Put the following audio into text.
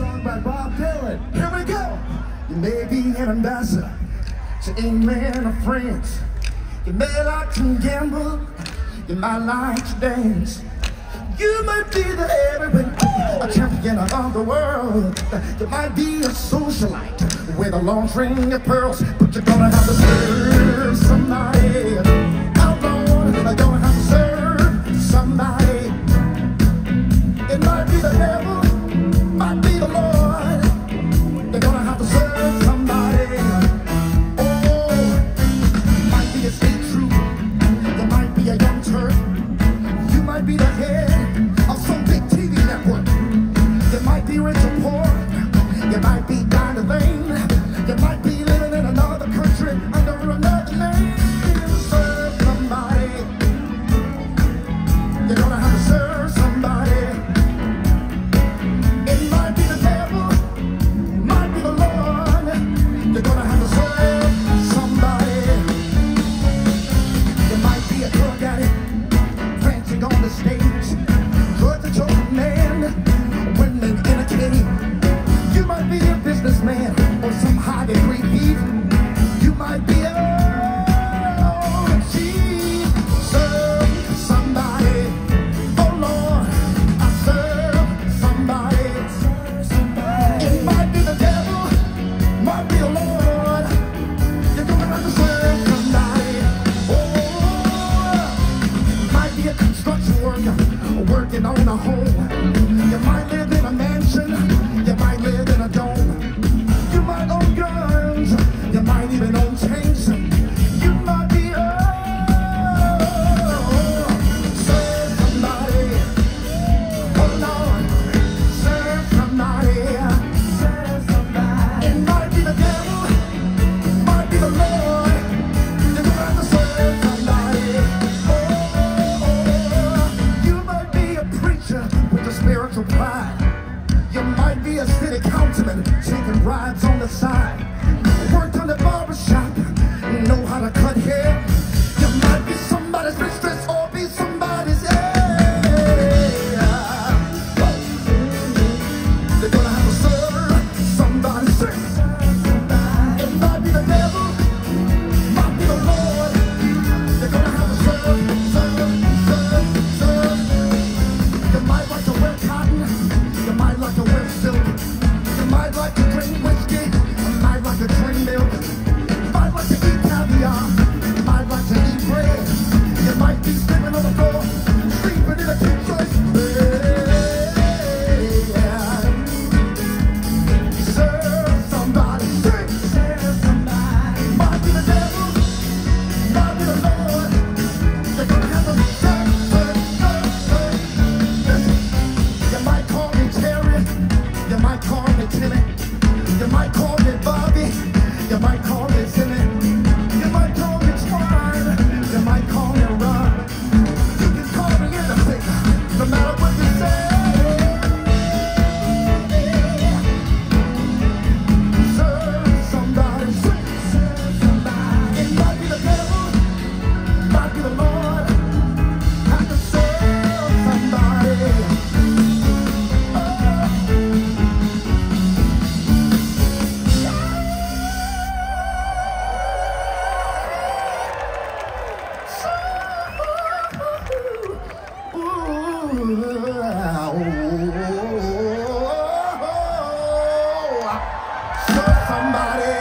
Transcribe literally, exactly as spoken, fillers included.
song by Bob Dylan. Here we go. You may be an ambassador to England or France. You may like to gamble. You might like to dance. You might be the heavyweight, a champion of the world. You might be a socialite with a long string of pearls, but you're gonna have to serve somebody. Out Lord, you're gonna have to serve somebody. It might be the devil, might be the Lord. You're gonna have to serve somebody. Oh, might be a state troop, you might be a young Turk, you might be the head of some big T V network. You might be rich or poor, you might be down the lane, you might be living in another country under another name. Serve somebody. You're gonna have to serve somebody. It might be the devil, might be the Lord. You're gonna have to serve somebody. You might be a drug addict, prancing on the stage, drugs at your command, women in a cage. You might be a businessman or some high degree thief. You might be a chief. Serve somebody. Oh Lord, I serve somebody. It might be the devil, might be the Lord. You're gonna have to serve somebody. Oh, might be a construction worker working on a home. You might live in a mansion, you might live in a dome. You might own guns, you might even own tanks. You might be, oh, serve somebody. Oh Lord, serve somebody. Serve somebody. It might be the devil, might be the Lord. You're gonna have to serve somebody. Oh, you might be a preacher with a spiritual pride. You might be a city councilman taking bribes on the side. Worked on the barbershop, know how to cut hair. You might be somebody's mistress or be somebody's heir. They're gonna have to serve somebody. It might be the devil, might be the Lord. They're gonna have to serve, serve, serve, serve. You might like to wear cotton, you might like to wear silk. You might like to drink whiskey, you might like to drink milk. You might like to eat caviar, you might like to eat bread. You might be sleeping on the floor, sleeping in a king size bed. Serve somebody, sing. Serve somebody. Might be the devil, might be the Lord. You're gonna have to serve, serve, serve, serve. You might call me Terry, you might call me Timmy, you might call me Bobby, you might call me Timmy, you might call me Twine, you might call me Ron. You can call me anything, no matter what you say. Serve somebody, serve somebody. It might be the devil, might be the Lord. I can serve somebody. Serve somebody.